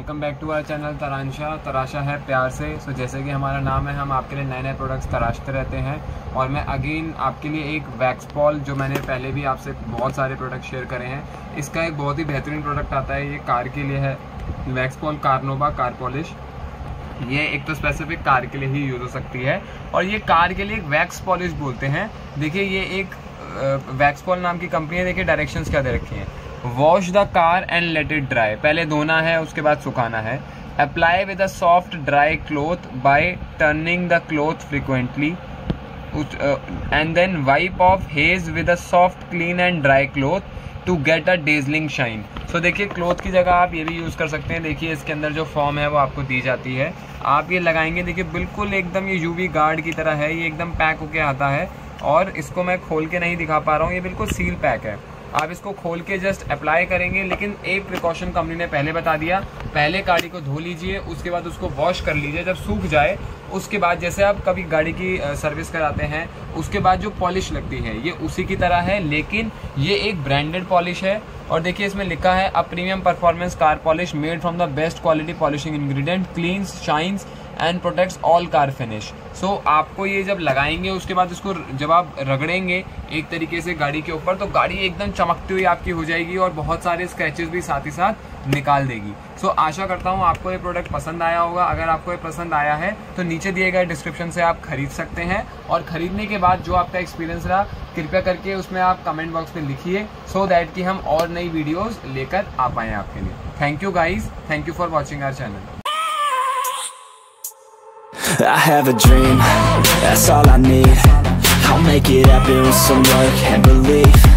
Welcome back to our channel तराशा है प्यार से। सो जैसे कि हमारा नाम है, हम आपके लिए नए नए प्रोडक्ट्स तराशते रहते हैं। और मैं अगेन आपके लिए एक वैक्स पॉल, जो मैंने पहले भी आपसे बहुत सारे प्रोडक्ट शेयर करे हैं, इसका एक बहुत ही बेहतरीन प्रोडक्ट आता है। ये कार के लिए है, Waxpol carnauba car polish. ये एक तो स्पेसिफिक कार के लिए ही यूज़ हो सकती है, और ये कार के लिए एक वैक्स पॉलिश बोलते हैं। देखिए, ये एक वैक्स पॉल नाम की कंपनी है। देखिए डायरेक्शंस क्या दे रखी हैं। Wash the car and let it dry, पहले धोना है उसके बाद सुखाना है। Apply with a soft dry cloth by turning the cloth frequently and then wipe off haze with a soft clean and dry cloth to get a dazzling shine. So देखिए, cloth की जगह आप ये भी यूज़ कर सकते हैं। देखिए इसके अंदर जो फॉर्म है वो आपको दी जाती है, आप ये लगाएंगे। देखिए बिल्कुल एकदम ये यूवी गार्ड की तरह है, ये एकदम पैक होके आता है। और इसको मैं खोल के नहीं दिखा पा रहा हूँ, ये बिल्कुल सील पैक है। आप इसको खोल के जस्ट अप्लाई करेंगे, लेकिन एक प्रिकॉशन कंपनी ने पहले बता दिया, पहले गाड़ी को धो लीजिए, उसके बाद उसको वॉश कर लीजिए। जब सूख जाए उसके बाद, जैसे आप कभी गाड़ी की सर्विस कराते हैं, उसके बाद जो पॉलिश लगती है ये उसी की तरह है, लेकिन ये एक ब्रांडेड पॉलिश है। और देखिए इसमें लिखा है a premium performance car polish made from the best quality polishing ingredient, cleans, shines and protects all car finish. So आपको ये जब लगाएंगे, उसके बाद इसको जब आप रगड़ेंगे एक तरीके से गाड़ी के ऊपर, तो गाड़ी एकदम चमकती हुई आपकी हो जाएगी और बहुत सारे स्क्रैचेस भी साथ ही साथ निकाल देगी। सो आशा करता हूँ आपको ये प्रोडक्ट पसंद आया होगा। अगर आपको ये पसंद आया है तो नीचे दिए गए डिस्क्रिप्शन से आप खरीद सकते हैं, और खरीदने के बाद जो आपका एक्सपीरियंस रहा कृपया करके उसमें आप कमेंट बॉक्स में लिखिए, सो दैट कि हम और नई वीडियोस लेकर आ पाएँ आपके लिए। Thank you guys, thank you for watching our channel. I have a dream, that's all I need. I'll make it happen with some work and belief.